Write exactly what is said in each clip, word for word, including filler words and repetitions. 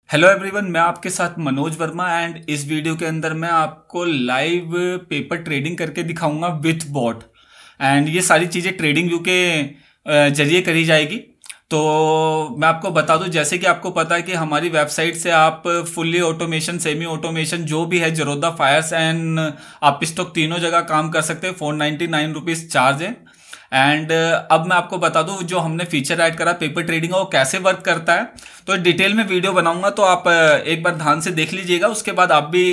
Hello everyone, मैं आपके साथ मनोज वर्मा एंड इस वीडियो के अंदर मैं आपको लाइव पेपर ट्रेडिंग करके दिखाऊंगा विथ बॉट। एंड ये सारी चीज़ें ट्रेडिंग व्यू के अ, जरिए करी जाएगी। तो मैं आपको बता दूं, जैसे कि आपको पता है कि हमारी वेबसाइट से आप फुल्ली ऑटोमेशन, सेमी ऑटोमेशन, जो भी है, जरोदा, फायर्स एंड आप स्टॉक तीनों जगह काम कर सकते हैं। Four ninety nine rupees charge है। एंड अब मैं आपको बता दूं जो हमने फीचर ऐड करा पेपर ट्रेडिंग का, वो कैसे वर्क करता है। तो डिटेल में वीडियो बनाऊंगा, तो आप एक बार ध्यान से देख लीजिएगा। उसके बाद आप भी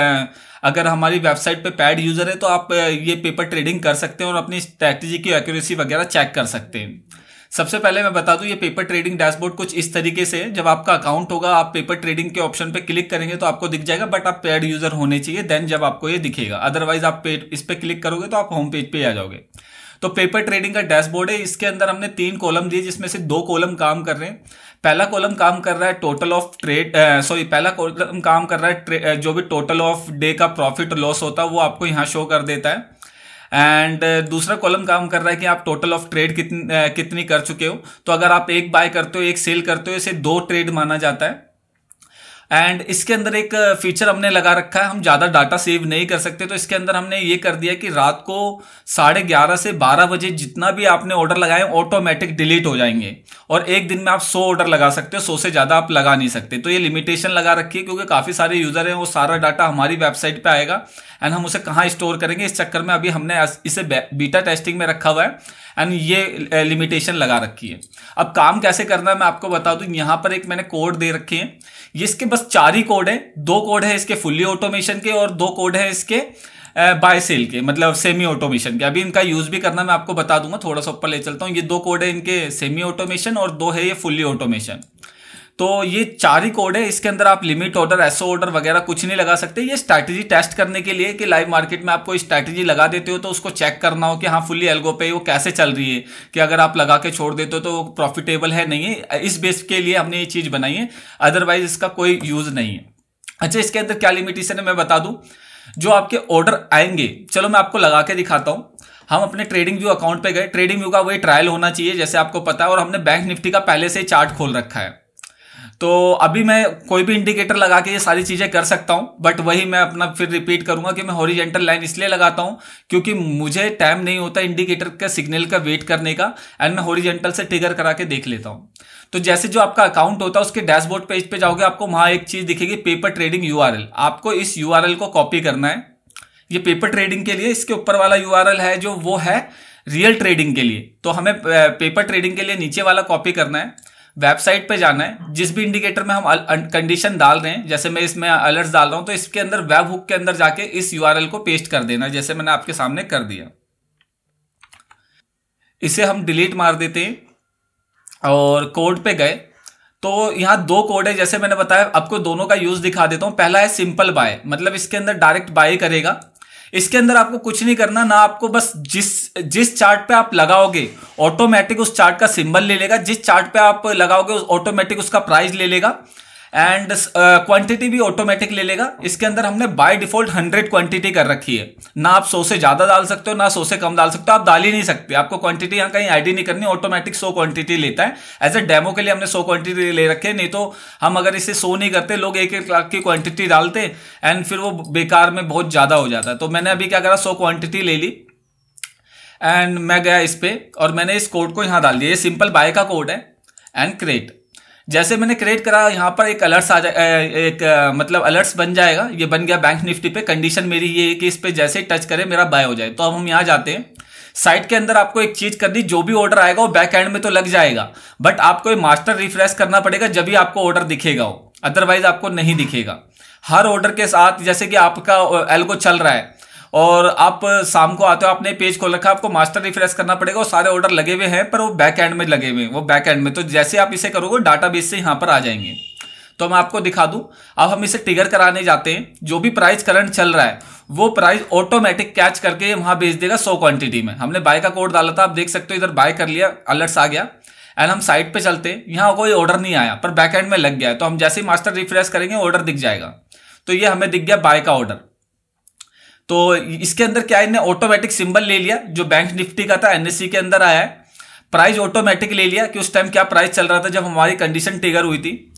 अगर हमारी वेबसाइट पे पैड यूजर है तो आप ये पेपर ट्रेडिंग कर सकते हैं और अपनी स्ट्रैटेजी की एक्यूरेसी वगैरह चेक कर सकते हैं। सबसे पहले मैं बता दूं, ये पेपर ट्रेडिंग डैशबोर्ड कुछ इस तरीके से है। जब आपका अकाउंट होगा, आप पेपर ट्रेडिंग के ऑप्शन पे क्लिक करेंगे तो आपको दिख जाएगा, बट आप पेड यूजर होने चाहिए, देन जब आपको ये दिखेगा। अदरवाइज आप पेड इस पे क्लिक करोगे तो आप होम पेज पे आ जाओगे। तो पेपर ट्रेडिंग का डैशबोर्ड है। इसके अंदर हमने तीन कॉलम दिए, जिसमें से दो कॉलम काम कर रहे हैं। पहला कॉलम काम कर रहा है टोटल ऑफ ट्रेड, सॉरी पहला कॉलम काम कर रहा है जो भी टोटल ऑफ डे का प्रॉफिट लॉस होता है वो आपको यहाँ शो कर देता है। एंड दूसरा कॉलम काम कर रहा है कि आप टोटल ऑफ ट्रेड कितनी कितनी कर चुके हो। तो अगर आप एक बाय करते हो, एक सेल करते हो, इसे दो ट्रेड माना जाता है। एंड इसके अंदर एक फीचर हमने लगा रखा है, हम ज़्यादा डाटा सेव नहीं कर सकते, तो इसके अंदर हमने ये कर दिया कि रात को साढ़े ग्यारह से बारह बजे जितना भी आपने ऑर्डर लगाए ऑटोमेटिक डिलीट हो जाएंगे। और एक दिन में आप सौ ऑर्डर लगा सकते हो, सौ से ज़्यादा आप लगा नहीं सकते। तो ये लिमिटेशन लगा रखी है, क्योंकि काफ़ी सारे यूज़र हैं, वो सारा डाटा हमारी वेबसाइट पर आएगा एंड हम उसे कहाँ स्टोर करेंगे, इस चक्कर में अभी हमने इसे बीटा टेस्टिंग में रखा हुआ है एंड ये लिमिटेशन लगा रखी है। अब काम कैसे करना है मैं आपको बता दूं। यहाँ पर एक मैंने कोड दे रखे हैं, ये इसके बस चार ही कोड है। दो कोड है इसके फुल्ली ऑटोमेशन के और दो कोड है इसके बाय सेल के, मतलब सेमी ऑटोमेशन के। अभी इनका यूज भी करना मैं आपको बता दूंगा, थोड़ा सा ऊपर ले चलता हूँ। ये दो कोड है इनके सेमी ऑटोमेशन और दो है ये फुल्ली ऑटोमेशन। तो ये चार ही कोड है। इसके अंदर आप लिमिट ऑर्डर, एसओ ऑर्डर वगैरह कुछ नहीं लगा सकते। ये स्ट्रैटेजी टेस्ट करने के लिए कि लाइव मार्केट में आप कोई स्ट्रैटेजी लगा देते हो तो उसको चेक करना हो कि हाँ फुल्ली एल्गो पे वो कैसे चल रही है, कि अगर आप लगा के छोड़ देते हो तो वो प्रॉफिटेबल है नहीं है। इस बेस के लिए हमने ये चीज बनाई है, अदरवाइज इसका कोई यूज नहीं है। अच्छा, इसके अंदर क्या लिमिटेशन है मैं बता दूं। जो आपके ऑर्डर आएंगे, चलो मैं आपको लगा के दिखाता हूं। हम अपने ट्रेडिंग व्यू अकाउंट पे गए, ट्रेडिंग व्यू का वही ट्रायल होना चाहिए जैसे आपको पता है, और हमने बैंक निफ्टी का पहले से ही चार्ट खोल रखा है। तो अभी मैं कोई भी इंडिकेटर लगा के ये सारी चीजें कर सकता हूं, बट वही मैं अपना फिर रिपीट करूंगा कि मैं हॉरिजॉन्टल लाइन इसलिए लगाता हूं क्योंकि मुझे टाइम नहीं होता इंडिकेटर का सिग्नल का वेट करने का, एंड मैं हॉरिजॉन्टल से ट्रिगर करा के देख लेता हूं। तो जैसे जो आपका अकाउंट होता है उसके डैशबोर्ड पेज पे जाओगे, आपको वहां एक चीज दिखेगी, पेपर ट्रेडिंग यूआरएल। आपको इस यूआरएल को कॉपी करना है। ये पेपर ट्रेडिंग के लिए, इसके ऊपर वाला यूआरएल है जो वो है रियल ट्रेडिंग के लिए। तो हमें पेपर ट्रेडिंग के लिए नीचे वाला कॉपी करना है, वेबसाइट पे जाना है। जिस भी इंडिकेटर में हम कंडीशन डाल रहे हैं, जैसे मैं इसमें अलर्ट्स डाल रहा हूं, तो इसके अंदर वेब हुक के अंदर जाके इस यूआरएल को पेस्ट कर देना, जैसे मैंने आपके सामने कर दिया। इसे हम डिलीट मार देते हैं और कोड पे गए तो यहां दो कोड है, जैसे मैंने बताया। आपको दोनों का यूज दिखा देता हूं। पहला है सिंपल बाय, मतलब इसके अंदर डायरेक्ट बाय करेगा। इसके अंदर आपको कुछ नहीं करना ना, आपको बस जिस जिस चार्ट पे आप लगाओगे ऑटोमेटिक उस चार्ट का सिंबल ले लेगा, जिस चार्ट पे आप लगाओगे ऑटोमेटिक उसका प्राइस ले लेगा, एंड क्वांटिटी भी ऑटोमेटिक ले लेगा। इसके अंदर हमने बाय डिफॉल्ट हंड्रेड क्वांटिटी कर रखी है, ना आप सौ से ज्यादा डाल सकते हो ना सौ से कम डाल सकते हो, आप डाल ही नहीं सकते। आपको क्वांटिटी यहाँ कहीं आईडी नहीं करनी, ऑटोमेटिक सौ क्वांटिटी लेता है। एज ए डेमो के लिए हमने सौ क्वांटिटी ले रखे हैं, नहीं तो हम अगर इसे सौ नहीं करते, लोग एक एक लाख की क्वांटिटी डालते एंड फिर वो बेकार में बहुत ज्यादा हो जाता है। तो मैंने अभी क्या करा, सौ क्वांटिटी ले ली एंड मैं गया इस पे और मैंने इस कोड को यहाँ डाल दिया। ये सिंपल बाय का कोड है एंड क्रिएट। जैसे मैंने क्रिएट करा, यहाँ पर एक अलर्ट्स आ जाए, एक आ, मतलब अलर्ट्स बन जाएगा। ये बन गया बैंक निफ्टी पे। कंडीशन मेरी ये है कि इस पे जैसे ही टच करे मेरा बाय हो जाए। तो अब हम यहाँ जाते हैं। साइट के अंदर आपको एक चीज करनी, जो भी ऑर्डर आएगा वो बैक एंड में तो लग जाएगा, बट आपको मास्टर रिफ्रेश करना पड़ेगा, जब भी आपको ऑर्डर दिखेगा वो, अदरवाइज आपको नहीं दिखेगा। हर ऑर्डर के साथ, जैसे कि आपका एल्गो चल रहा है और आप शाम को आते हो, आपने पेज खोल रखा है, आपको मास्टर रिफ्रेश करना पड़ेगा। वो सारे ऑर्डर लगे हुए हैं पर वो बैक एंड में लगे हुए हैं, वो बैक एंड में। तो जैसे आप इसे करोगे डाटाबेस से यहाँ पर आ जाएंगे। तो मैं आपको दिखा दूं, अब हम इसे ट्रिगर कराने जाते हैं। जो भी प्राइस करंट चल रहा है वो प्राइस ऑटोमेटिक कैच करके वहां भेज देगा सौ क्वांटिटी में। हमने बाय का कोड डाला था, आप देख सकते हो इधर बाय कर लिया, अलर्ट्स आ गया। एंड हम साइट पे चलते हैं, यहाँ कोई ऑर्डर नहीं आया पर बैक एंड में लग गया है। तो हम जैसे ही मास्टर रिफ्रेश करेंगे ऑर्डर दिख जाएगा। तो ये हमें दिख गया बाय का ऑर्डर। तो इसके अंदर क्या, इन्हें ऑटोमेटिक सिंबल ले लिया जो बैंक निफ्टी का था, एनएससी के अंदर आया है। प्राइस ऑटोमेटिक ले लिया कि उस टाइम क्या प्राइस चल रहा था जब हमारी कंडीशन ट्रिगर हुई थी।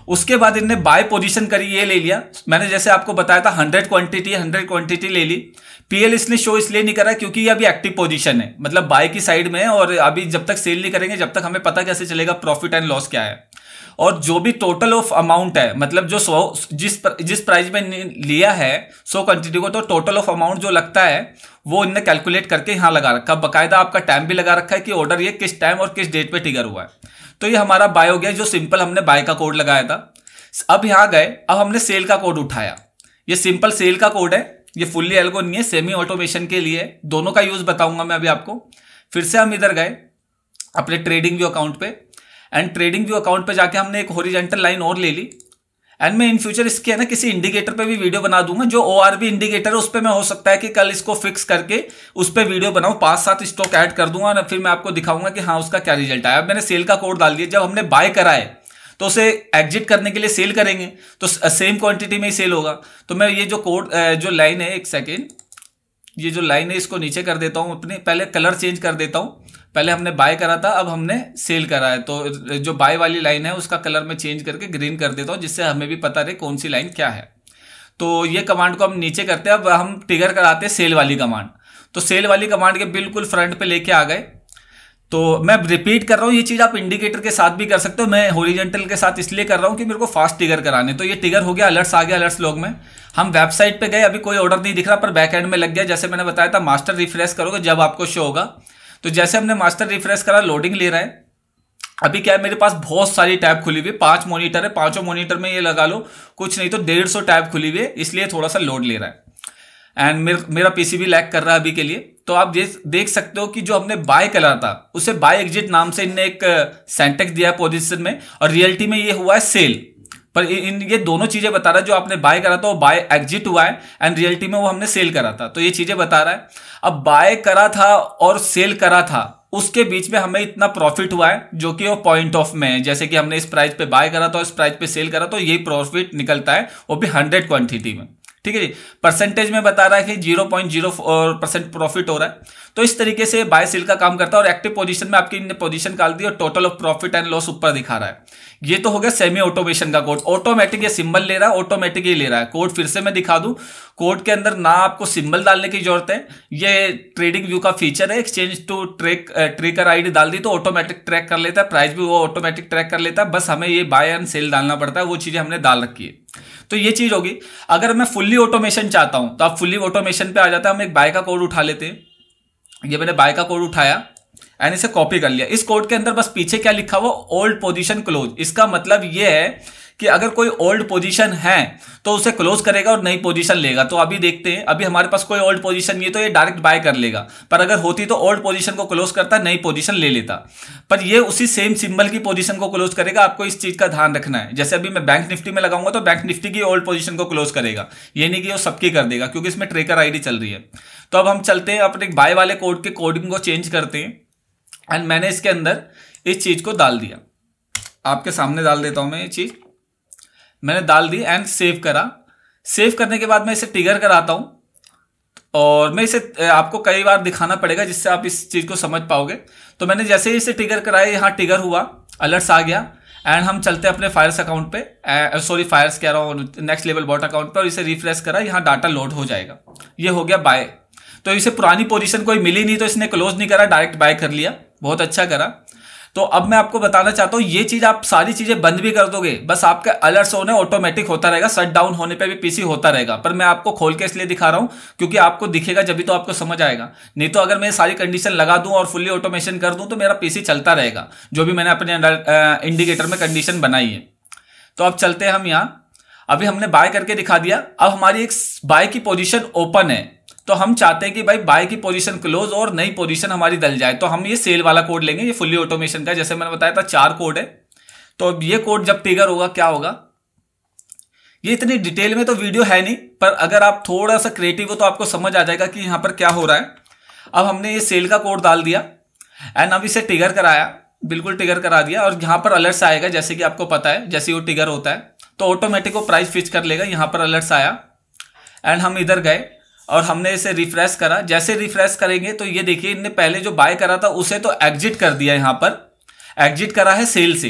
उसके बाद इनने बाय पोजीशन करी, ये ले लिया। मैंने जैसे आपको बताया था हंड्रेड क्वांटिटी हंड्रेड क्वांटिटी ले ली। पीएल इसने शो इसलिए नहीं करा क्योंकि ये अभी एक्टिव पोजीशन है, मतलब बाय की साइड में है, और अभी जब तक सेल नहीं करेंगे जब तक हमें पता कैसे चलेगा प्रॉफिट एंड लॉस क्या है। और जो भी टोटल ऑफ अमाउंट है, मतलब जो सौ जिस जिस प्राइस में लिया है सौ क्वांटिटी को, तो टोटल ऑफ अमाउंट जो लगता है वो इनने कैलकुलेट करके यहाँ लगा रखा। बकायदा आपका टाइम भी लगा रखा है कि ऑर्डर ये किस टाइम और किस डेट पे ट्रिगर हुआ है। तो ये हमारा बाय हो गया, जो सिंपल हमने बाय का कोड लगाया था। अब यहाँ गए, अब हमने सेल का कोड उठाया। ये सिंपल सेल का कोड है, ये फुल्ली एल्गो नहीं है, सेमी ऑटोमेशन के लिए। दोनों का यूज बताऊंगा मैं अभी आपको। फिर से हम इधर गए अपने ट्रेडिंग व्यू अकाउंट पे, एंड ट्रेडिंग व्यू अकाउंट पे जाके हमने एक हॉरिजॉन्टल लाइन और ले ली। एंड मैं इन फ्यूचर इसके है ना किसी इंडिकेटर पे भी वीडियो बना दूंगा, जो ओआरबी इंडिकेटर है उस पर मैं हो सकता है कि कल इसको फिक्स करके उस पर वीडियो बनाऊं, पांच सात स्टॉक ऐड कर दूंगा और फिर मैं आपको दिखाऊंगा कि हाँ उसका क्या रिजल्ट आया। अब मैंने सेल का कोड डाल दिया। जब हमने बाय करा है तो उसे एग्जिट करने के लिए सेल करेंगे तो सेम क्वांटिटी में ही सेल होगा। तो मैं ये जो कोड जो लाइन है, एक सेकेंड, ये जो लाइन है इसको नीचे कर देता हूं, अपने पहले कलर चेंज कर देता हूं। पहले हमने बाय करा था, अब हमने सेल करा है, तो जो बाय वाली लाइन है उसका कलर मैं चेंज करके ग्रीन कर देता हूं, जिससे हमें भी पता रहे कौन सी लाइन क्या है। तो ये कमांड को हम नीचे करते हैं। अब हम ट्रिगर कराते हैं सेल वाली कमांड। तो सेल वाली कमांड के बिल्कुल फ्रंट पे लेके आ गए। तो मैं रिपीट कर रहा हूँ, ये चीज आप इंडिकेटर के साथ भी कर सकते हो। मैं हॉरिजॉन्टल के साथ इसलिए कर रहा हूँ कि मेरे को फास्ट ट्रिगर कराने। तो ये ट्रिगर हो गया, अलर्ट्स आ गया अलर्ट्स लॉग में। हम वेबसाइट पे गए, अभी कोई ऑर्डर नहीं दिख रहा पर बैक एंड में लग गया। जैसे मैंने बताया था मास्टर रिफ्रेश करोगे जब आपको शो होगा। तो जैसे हमने मास्टर रिफ्रेश करा, लोडिंग ले रहा है। अभी क्या है, मेरे पास बहुत सारी टैब खुली हुई है, पांच मॉनिटर है, पांचों मॉनिटर में ये लगा लो कुछ नहीं तो डेढ़ सौ टैब खुली हुई है, इसलिए थोड़ा सा लोड ले रहा है। एंड मेर, मेरा पीसी भी लैग कर रहा है अभी के लिए। तो आप ये देख सकते हो कि जो हमने बाय करा था उसे बाय एग्जिट नाम से इनने एक सेंटेक्स दिया है पोजीशन में, और रियलिटी में ये हुआ है सेल। पर इन ये दोनों चीजें बता रहा है, जो आपने बाय करा था वो बाय एग्जिट हुआ है, एंड रियलिटी में वो हमने सेल करा था। तो ये चीजें बता रहा है। अब बाय करा था और सेल करा था, उसके बीच में हमें इतना प्रॉफिट हुआ है जो कि वो पॉइंट ऑफ में है। जैसे कि हमने इस प्राइस पे बाय करा था और इस प्राइस पे सेल करा, तो यही प्रॉफिट निकलता है, वो भी हंड्रेड क्वांटिटी में। ठीक है जी। परसेंटेज में बता रहा है कि zero point zero percent profit हो रहा है। तो इस तरीके से बाय सेल का काम करता है। और एक्टिव पोजीशन में आपकी पोजीशन डाल दी और total of profit and loss ऊपर दिखा रहा है। ये तो हो गया सेमी ऑटोमेशन का कोड। ऑटोमेटिक ये सिंबल ले रहा है, ऑटोमेटिक ही ले रहा है। कोड फिर से मैं दिखा दूं, कोड के अंदर ना आपको सिंबल डालने की जरूरत है। ये ट्रेडिंग व्यू का फीचर है, exchange to track trigger ID डाल दी तो ऑटोमेटिक ट्रैक कर लेता है, प्राइस भी वो ऑटोमेटिक ट्रैक कर लेता है। बस हमें ये बाय एंड सेल डालना पड़ता है, वो चीजें हमने डाल रखी है। तो ये चीज होगी। अगर मैं फुल्ली ऑटोमेशन चाहता हूं तो आप फुल्ली ऑटोमेशन पे आ जाता है। हम एक बाय का कोड उठा लेते हैं। ये मैंने बाय का कोड उठाया एंड इसे कॉपी कर लिया। इस कोड के अंदर बस पीछे क्या लिखा हुआ, ओल्ड पोजीशन क्लोज। इसका मतलब ये है कि अगर कोई ओल्ड पोजीशन है तो उसे क्लोज करेगा और नई पोजीशन लेगा। तो अभी देखते हैं, अभी हमारे पास कोई ओल्ड पोजीशन नहीं है तो ये डायरेक्ट बाय कर लेगा। पर अगर होती तो ओल्ड पोजीशन को क्लोज करता, नई पोजीशन ले लेता। पर ये उसी सेम सिंबल की पोजीशन को क्लोज करेगा। आपको इस चीज का ध्यान रखना है। जैसे अभी मैं बैंक निफ्टी में लगाऊंगा तो बैंक निफ्टी की ओल्ड पोजीशन को क्लोज करेगा, ये नहीं कि वो सबकी कर देगा, क्योंकि इसमें ट्रेकर आईडी चल रही है। तो अब हम चलते हैं अपने बाय वाले कोड के कोडिंग को चेंज करते हैं। एंड मैंने इसके अंदर इस चीज को डाल दिया, आपके सामने डाल देता हूं मैं। ये चीज मैंने डाल दी एंड सेव करा। सेव करने के बाद मैं इसे ट्रिगर कराता हूं, और मैं इसे आपको कई बार दिखाना पड़ेगा जिससे आप इस चीज को समझ पाओगे। तो मैंने जैसे ही इसे ट्रिगर कराया, यहाँ ट्रिगर हुआ, अलर्ट्स आ गया। एंड हम चलते हैं अपने फायर्स अकाउंट पे, सॉरी फायर्स कह रहा हूँ, नेक्स्ट लेवल बॉट अकाउंट पे, और इसे रिफ्रेश करा, यहाँ डाटा लोड हो जाएगा। ये हो गया बाय। तो इसे पुरानी पोजीशन कोई मिली नहीं तो इसने क्लोज नहीं करा, डायरेक्ट बाय कर लिया। बहुत अच्छा करा। तो अब मैं आपको बताना चाहता हूं, ये चीज आप सारी चीजें बंद भी कर दोगे, बस आपका अलर्ट्स होने ऑटोमेटिक होता रहेगा, शट डाउन होने पे भी पीसी होता रहेगा। पर मैं आपको खोल के इसलिए दिखा रहा हूं क्योंकि आपको दिखेगा जब भी तो आपको समझ आएगा। नहीं तो अगर मैं सारी कंडीशन लगा दूं और फुल्ली ऑटोमेशन कर दूं तो मेरा पीसी चलता रहेगा, जो भी मैंने अपने इंडिकेटर में कंडीशन बनाई है। तो अब चलते हैं हम यहाँ। अभी हमने बाय करके दिखा दिया। अब हमारी एक बाय की पोजीशन ओपन है, तो हम चाहते हैं कि भाई बाय की पोजीशन क्लोज और नई पोजीशन हमारी डल जाए। तो हम ये सेल वाला कोड लेंगे, ये फुल्ली ऑटोमेशन का, जैसे मैंने बताया था चार कोड है। तो अब ये कोड जब ट्रिगर होगा क्या होगा, ये इतनी डिटेल में तो वीडियो है नहीं, पर अगर आप थोड़ा सा क्रिएटिव हो तो आपको समझ आ जाएगा कि यहाँ पर क्या हो रहा है। अब हमने ये सेल का कोड डाल दिया एंड अब इसे ट्रिगर कराया, बिल्कुल ट्रिगर करा दिया। और यहाँ पर अलर्ट्स आएगा, जैसे कि आपको पता है जैसे वो ट्रिगर होता है तो ऑटोमेटिक वो प्राइस फिक्स कर लेगा। यहाँ पर अलर्ट्स आया एंड हम इधर गए और हमने इसे रिफ्रेश करा। जैसे रिफ्रेश करेंगे तो ये देखिए, इनने पहले जो बाय करा था उसे तो एग्जिट कर दिया, यहाँ पर एग्जिट करा है सेल से।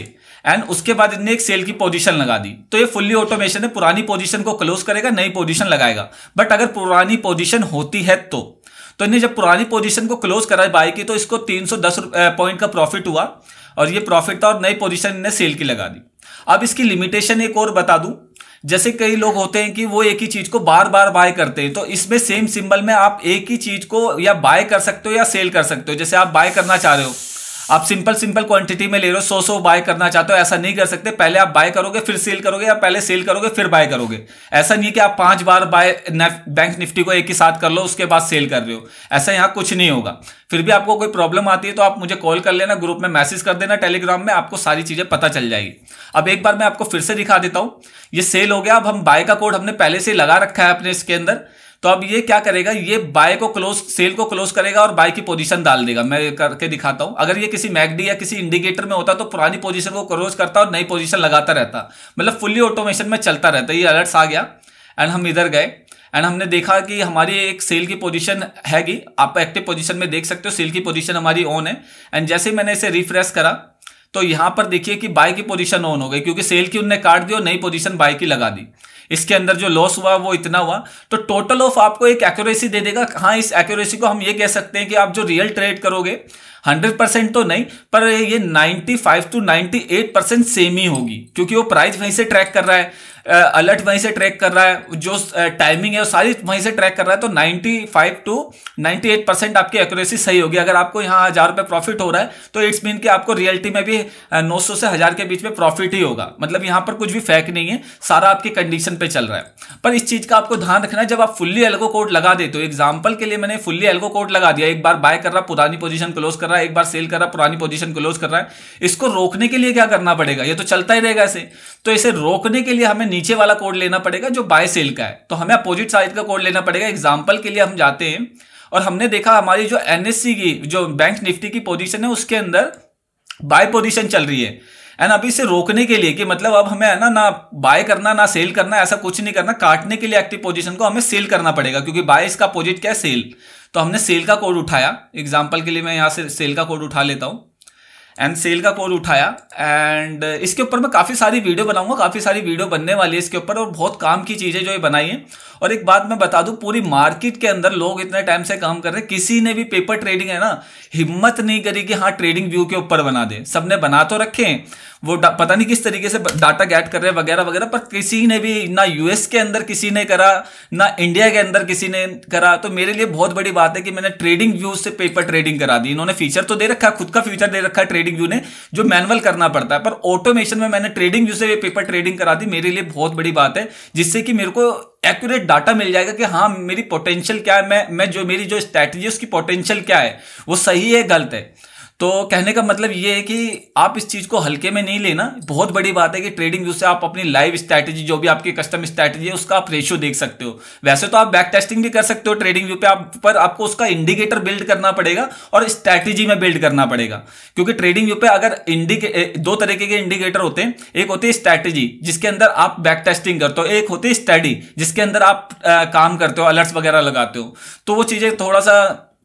एंड उसके बाद इनने एक सेल की पोजीशन लगा दी। तो ये फुल्ली ऑटोमेशन है, पुरानी पोजीशन को क्लोज करेगा, नई पोजीशन लगाएगा। बट अगर पुरानी पोजीशन होती है तो तो इन्हें जब पुरानी पोजीशन को क्लोज करा बाई की, तो इसको तीन सौ दस पॉइंट का प्रॉफिट हुआ और ये प्रॉफिट था, और नई पोजीशन इन्हें सेल की लगा दी। अब इसकी लिमिटेशन एक और बता दूं, जैसे कई लोग होते हैं कि वो एक ही चीज को बार बार बाय करते हैं, तो इसमें सेम सिंबल में आप एक ही चीज को या बाय कर सकते हो या सेल कर सकते हो। जैसे आप बाय करना चाह रहे हो, आप सिंपल सिंपल क्वांटिटी में ले रहे हो, सौ सौ बाय करना चाहते हो, ऐसा नहीं कर सकते। पहले आप बाय करोगे फिर सेल करोगे, या पहले सेल करोगे फिर बाय करोगे। ऐसा नहीं कि आप पांच बार बाय बैंक निफ्टी को एक ही साथ कर लो उसके बाद सेल कर रहे हो, ऐसा यहाँ कुछ नहीं होगा। फिर भी आपको कोई प्रॉब्लम आती है तो आप मुझे कॉल कर लेना, ग्रुप में मैसेज कर देना टेलीग्राम में, आपको सारी चीजें पता चल जाएगी। अब एक बार मैं आपको फिर से दिखा देता हूं, ये सेल हो गया। अब हम बाय का कोड हमने पहले से लगा रखा है अपने इसके अंदर, तो अब ये क्या करेगा, ये बाय को क्लोज, सेल को क्लोज करेगा और बाय की पोजीशन डाल देगा। मैं करके दिखाता हूं। अगर ये किसी मैकडी या किसी इंडिकेटर में होता तो पुरानी पोजीशन को क्लोज करता और नई पोजीशन लगाता रहता, मतलब फुल्ली ऑटोमेशन में चलता रहता। ये अलर्ट्स आ गया एंड हम इधर गए एंड हमने देखा कि हमारी एक सेल की पोजीशन हैगी, आप एक्टिव पोजीशन में देख सकते हो, सेल की पोजीशन हमारी ऑन है। एंड जैसे मैंने इसे रिफ्रेश करा तो यहां पर देखिए कि बाय की पोजीशन ऑन हो गई, क्योंकि सेल की उनने काट दी और नई पोजीशन बाय की लगा दी। इसके अंदर जो लॉस हुआ वो इतना हुआ। तो टोटल ऑफ आपको एक एक्यूरेसी दे देगा। हाँ, इस एक्यूरेसी को हम ये कह सकते हैं कि आप जो रियल ट्रेड करोगे हंड्रेड परसेंट तो नहीं, पर ये ninety five to ninety eight percent same ही होगी, क्योंकि वो प्राइस वहीं से ट्रैक कर रहा है, अलर्ट वहीं से ट्रैक कर रहा है, जो टाइमिंग है वो सारी वहीं से ट्रैक कर रहा है। तो ninety five to ninety eight percent आपकी एक्यूरेसी सही होगी। अगर आपको यहाँ हजार रुपए प्रॉफिट हो रहा है तो इट्स मीन कि आपको रियलिटी में भी नौ सौ से हजार के बीच में प्रॉफिट ही होगा। मतलब यहाँ पर कुछ भी फेक नहीं है, सारा आपकी कंडीशन पे चल रहा है। पर इस चीज का आपको ध्यान रखना है, जब आप फुल्ली एल्गो कोड लगा देते हो, एग्जाम्पल के लिए मैंने फुल्ली एल्गो कोड लगा दिया, एक बार बाय कर रहा पुरानी पोजीशन क्लोज कर रहा है, एक बार सेल कर रहा पुरानी पोजीशन क्लोज कर रहा है। इसको रोकने के लिए क्या करना पड़ेगा, ये तो चलता ही रहेगा ऐसे। तो इसे रोकने के लिए हमें नीचे वाला कोड लेना पड़ेगा जो बाय सेल का है। तो हमें अपोजिट साइड का कोड लेना पड़ेगा। एग्जांपल के लिए हम जाते हैं और हमने देखा हमारी जो एनएससी की, जो बैंक निफ्टी की पोजीशन है, उसके अंदर बाय पोजीशन चल रही है। एंड अभी इसे रोकने के लिए कि मतलब अब हमें है ना ना बाय करना ना सेल करना, ऐसा कुछ नहीं करना। काटने के लिए एक्टिव पोजीशन को हमें सेल करना पड़ेगा, क्योंकि बाय इसका अपोजिट क्या है, सेल। तो हमने सेल का कोड उठाया। एग्जांपल के लिए मैं यहां से सेल का कोड उठा लेता हूं एंड सेल का कोड उठाया। एंड इसके ऊपर मैं काफी सारी वीडियो बनाऊंगा, काफी सारी वीडियो बनने वाली है इसके ऊपर, और बहुत काम की चीजें जो ये बनाई है। और एक बात मैं बता दूं, पूरी मार्केट के अंदर लोग इतने टाइम से काम कर रहे हैं, किसी ने भी पेपर ट्रेडिंग है ना हिम्मत नहीं करी कि हाँ ट्रेडिंग व्यू के ऊपर बना दे। सबने बना तो रखे हैं, वो पता नहीं किस तरीके से डाटा गैट कर रहे हैं वगैरह वगैरह, पर किसी ने भी ना यूएस के अंदर किसी ने करा, ना इंडिया के अंदर किसी ने करा। तो मेरे लिए बहुत बड़ी बात है कि मैंने ट्रेडिंग व्यू से पेपर ट्रेडिंग करा दी। इन्होंने फीचर तो दे रखा है, खुद का फीचर दे रखा है ट्रेडिंग व्यू ने, जो मैनुअल करना पड़ता है, पर ऑटोमेशन में मैंने ट्रेडिंग व्यू से पेपर ट्रेडिंग करा दी। मेरे लिए बहुत बड़ी बात है, जिससे कि मेरे को एक्यूरेट डाटा मिल जाएगा कि हाँ मेरी पोटेंशियल क्या है, मैं मैं जो मेरी जो स्ट्रैटेजी है उसकी पोटेंशियल क्या है, वो सही है गलत है। तो कहने का मतलब ये है कि आप इस चीज को हल्के में नहीं लेना। बहुत बड़ी बात है कि ट्रेडिंग व्यू से आप अपनी लाइव स्ट्रैटेजी, जो भी आपकी कस्टम स्ट्रैटेजी है, उसका आप रेशियो देख सकते हो। वैसे तो आप बैक टेस्टिंग भी कर सकते हो ट्रेडिंग व्यू पे, आप पर आपको उसका इंडिकेटर बिल्ड करना पड़ेगा और स्ट्रैटेजी में बिल्ड करना पड़ेगा। क्योंकि ट्रेडिंग व्यू पे अगर इंडिके दो तरीके के इंडिकेटर होते हैं, एक होती है स्ट्रैटेजी जिसके अंदर आप बैक टेस्टिंग करते हो, एक होती है स्टडी जिसके अंदर आप आ, काम करते हो, अलर्ट्स वगैरह लगाते हो। तो वो चीजें थोड़ा सा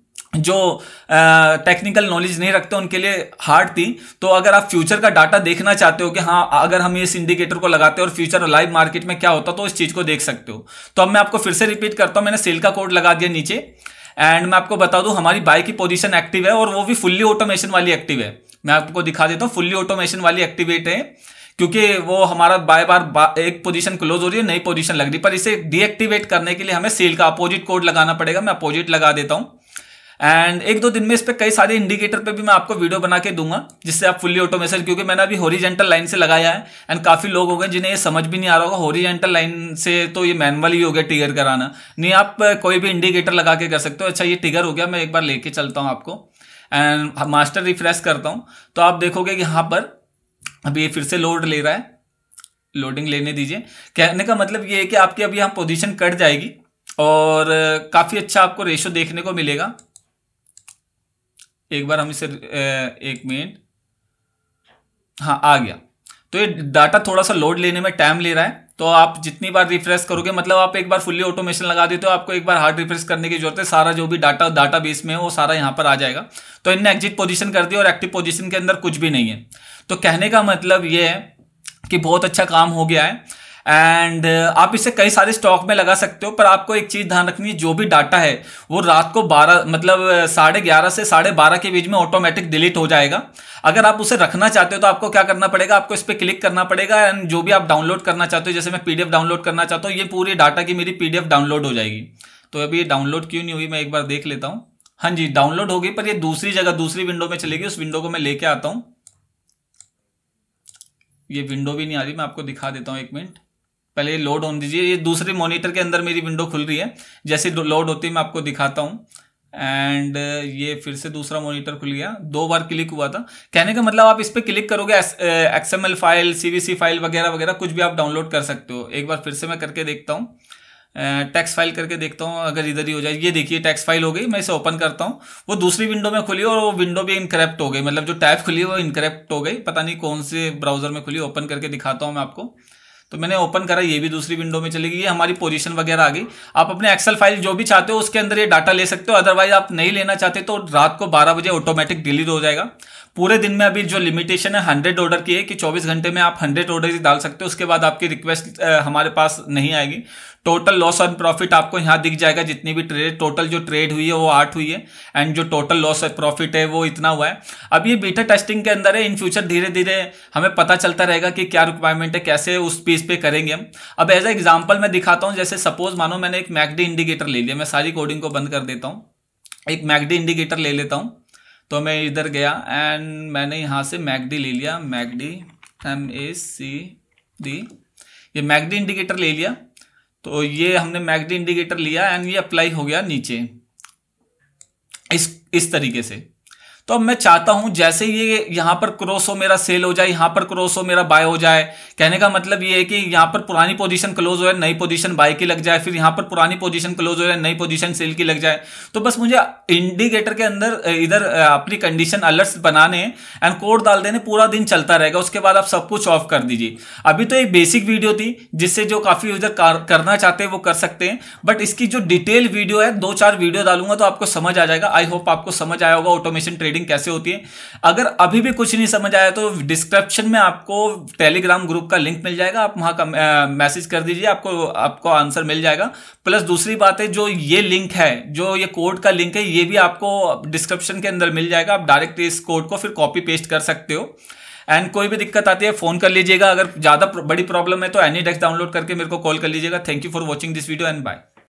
जो टेक्निकल नॉलेज नहीं रखते उनके लिए हार्ड थी। तो अगर आप फ्यूचर का डाटा देखना चाहते हो कि हाँ अगर हम इस इंडिकेटर को लगाते हैं और फ्यूचर लाइव मार्केट में क्या होता, तो इस चीज को देख सकते हो। तो अब मैं आपको फिर से रिपीट करता हूं, मैंने सेल का कोड लगा दिया नीचे। एंड मैं आपको बता दूं हमारी बाय की पोजीशन एक्टिव है, और वो भी फुल्ली ऑटोमेशन वाली एक्टिव है। मैं आपको दिखा देता हूं, फुल्ली ऑटोमेशन वाली एक्टिवेट है, क्योंकि वो हमारा बाय बार बा, एक पोजीशन क्लोज हो रही है, नई पोजीशन लग रही है। पर इसे डीएक्टिवेट करने के लिए हमें सेल का अपोजिट कोड लगाना पड़ेगा। मैं अपोजिट लगा देता हूं एंड एक दो दिन में इस पे कई सारे इंडिकेटर पे भी मैं आपको वीडियो बना के दूंगा, जिससे आप फुल्ली ऑटोमेशन, क्योंकि मैंने अभी हॉरिजॉन्टल लाइन से लगाया है एंड काफी लोग हो गए जिन्हें ये समझ भी नहीं आ रहा होगा। हॉरिजॉन्टल लाइन से तो ये मैनुअल ही हो गया ट्रिगर कराना, नहीं आप कोई भी इंडिकेटर लगा के कर सकते हो। अच्छा ये ट्रिगर हो गया, मैं एक बार लेके चलता हूं आपको एंड मास्टर रिफ्रेश करता हूं, तो आप देखोगे कि यहां पर अभी ये फिर से लोड ले रहा है। लोडिंग लेने दीजिए। कहने का मतलब ये है कि आपकी अभी यहाँ पोजीशन कट जाएगी और काफी अच्छा आपको रेशियो देखने को मिलेगा। एक बार हम इसे एक मिनट, हाँ आ गया। तो ये डाटा थोड़ा सा लोड लेने में टाइम ले रहा है तो आप जितनी बार रिफ्रेश करोगे, मतलब आप एक बार फुल्ली ऑटोमेशन लगा देते हो, आपको एक बार हार्ड रिफ्रेश करने की जरूरत है, सारा जो भी डाटा डाटा बेस में है वो सारा यहाँ पर आ जाएगा। तो इनने एग्जिट पोजीशन कर दी और एक्टिव पोजीशन के अंदर कुछ भी नहीं है। तो कहने का मतलब ये है कि बहुत अच्छा काम हो गया है एंड uh, आप इसे कई सारे स्टॉक में लगा सकते हो, पर आपको एक चीज ध्यान रखनी है, जो भी डाटा है वो रात को बारह मतलब साढ़े ग्यारह से साढ़े बारह के बीच में ऑटोमेटिक डिलीट हो जाएगा। अगर आप उसे रखना चाहते हो तो आपको क्या करना पड़ेगा, आपको इस पर क्लिक करना पड़ेगा एंड जो भी आप डाउनलोड करना चाहते हो, जैसे मैं पीडीएफ डाउनलोड करना चाहता हूँ, ये पूरी डाटा की मेरी पीडीएफ डाउनलोड हो जाएगी। तो अभी ये डाउनलोड क्यों नहीं हुई, मैं एक बार देख लेता हूँ। हाँ जी, डाउनलोड हो गई, पर ये दूसरी जगह दूसरी विंडो में चलेगी, उस विंडो को मैं लेके आता हूँ। ये विंडो भी नहीं आ रही, मैं आपको दिखा देता हूँ, एक मिनट पहले ये लोड होने दीजिए। ये दूसरे मॉनिटर के अंदर मेरी विंडो खुल रही है, जैसे लोड होती है मैं आपको दिखाता हूँ। एंड ये फिर से दूसरा मॉनिटर खुल गया, दो बार क्लिक हुआ था। कहने का मतलब आप इस पर क्लिक करोगे, एक्सएमएल फाइल, सीवीसी फाइल वगैरह वगैरह कुछ भी आप डाउनलोड कर सकते हो। एक बार फिर से मैं करके देखता हूँ, टेक्स्ट फाइल करके देखता हूँ, अगर इधर ही हो जाए। ये देखिए टेक्स्ट फाइल हो गई, मैं इसे ओपन करता हूँ, वो दूसरी विंडो में खुली और वो विंडो भी इनकरेप्ट हो गई, मतलब जो टैब खुली वो इनकरेप्ट हो गई, पता नहीं कौन से ब्राउजर में खुली। ओपन करके दिखाता हूँ मैं आपको। तो मैंने ओपन करा, ये भी दूसरी विंडो में चली गई, ये हमारी पोजीशन वगैरह आ गई। आप अपने एक्सेल फाइल जो भी चाहते हो उसके अंदर ये डाटा ले सकते हो, अदरवाइज आप नहीं लेना चाहते तो रात को बारह बजे ऑटोमेटिक डिलीट हो जाएगा। पूरे दिन में अभी जो लिमिटेशन है हंड्रेड ऑर्डर की है कि चौबीस घंटे में आप हंड्रेड ऑर्डर ही डाल सकते हो, उसके बाद आपकी रिक्वेस्ट हमारे पास नहीं आएगी। टोटल लॉस एंड प्रॉफिट आपको यहाँ दिख जाएगा, जितनी भी ट्रेड टोटल जो ट्रेड हुई है वो आठ हुई है एंड जो टोटल लॉस एंड प्रॉफिट है वो इतना हुआ है। अब ये बीटा टेस्टिंग के अंदर है, इन फ्यूचर धीरे धीरे हमें पता चलता रहेगा कि क्या रिक्वायरमेंट है, कैसे उस पीस पे करेंगे हम। अब एज ए एग्जाम्पल मैं दिखाता हूँ, जैसे सपोज मानो मैंने एक मैकडी इंडिकेटर ले लिया, मैं सारी कोडिंग को बंद कर देता हूँ, एक मैकडी इंडिकेटर ले लेता हूँ। तो मैं इधर गया एंड मैंने यहाँ से मैकडी ले लिया, MACD M A C D, ये मैकडी इंडिकेटर ले लिया। तो ये हमने मैकडी इंडिकेटर लिया एंड ये अप्लाई हो गया नीचे इस इस तरीके से। तो अब मैं चाहता हूं जैसे ये यहां पर क्रॉस हो मेरा सेल हो जाए, यहां पर क्रॉस हो मेरा बाय हो जाए। कहने का मतलब ये है कि यहां पर पुरानी पोजीशन क्लोज हो जाए, नई पोजीशन बाय की लग जाए, फिर यहां पर पुरानी पोजीशन क्लोज हो जाए, नई पोजीशन सेल की लग जाए। तो बस मुझे इंडिकेटर के अंदर इधर अपनी कंडीशन अलर्ट्स बनाने एंड कोड डाल देने, पूरा दिन चलता रहेगा। उसके बाद आप सब कुछ ऑफ कर दीजिए। अभी तो एक बेसिक वीडियो थी जिससे जो काफी यूजर करना चाहते हैं वो कर सकते हैं, बट इसकी जो डिटेल वीडियो है, दो चार वीडियो डालूंगा तो आपको समझ आ जाएगा। आई होप आपको समझ आया होगा ऑटोमेशन ट्रेडिंग कैसे होती है। अगर अभी भी कुछ नहीं समझ आया तो डिस्क्रिप्शन में आपको टेलीग्राम ग्रुप का लिंक मिल जाएगा, आप वहां का मैसेज कर दीजिए, आपको आपको आंसर मिल जाएगा। प्लस दूसरी बात है, जो ये लिंक है, जो ये कोड का लिंक है, ये भी आपको डिस्क्रिप्शन के अंदर मिल जाएगा। आप डायरेक्ट इस कोड को फिर कॉपी पेस्ट कर सकते हो। एंड कोई भी दिक्कत आती है फोन कर लीजिएगा, अगर ज्यादा बड़ी प्रॉब्लम है तो एनी डेस्क डाउनलोड करके मेरे को कॉल कर लीजिएगा। Thank you for watching this video and bye.